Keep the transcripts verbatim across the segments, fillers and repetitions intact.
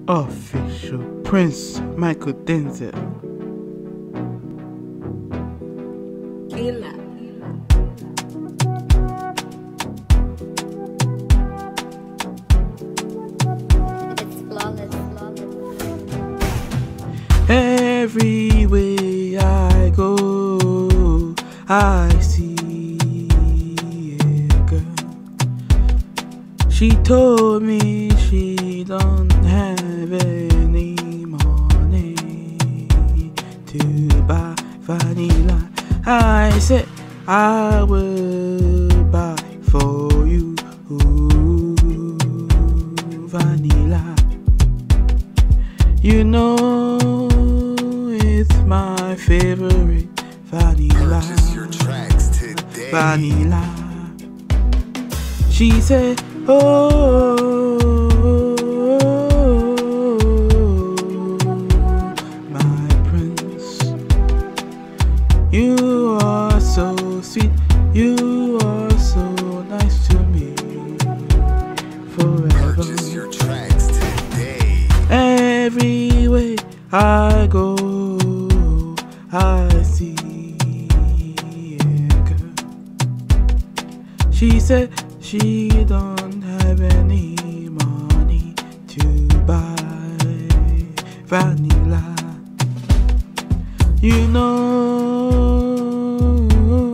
Official Prince Michael Denzel. Killer. It's flawless, flawless. Everywhere I go, I see a girl. She told me she don't have any money to buy vanilla. I said I will buy for you vanilla. You know it's my favorite vanilla. Purchase your tracks today. Vanilla. She said, oh, my prince, you are so sweet, you are so nice to me forever. Purchase your tracks today. Everywhere I go, I see a girl. She said she don't have any money to buy vanilla. You know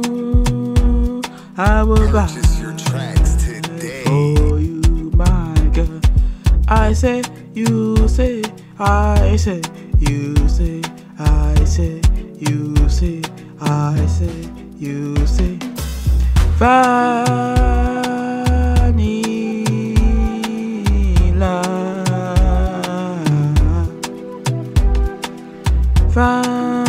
I will buy Purchase your tracks today. for you, my girl. I say, you say, I say, you say, I say, you say, I say, you say. Vanilla. Vanilla.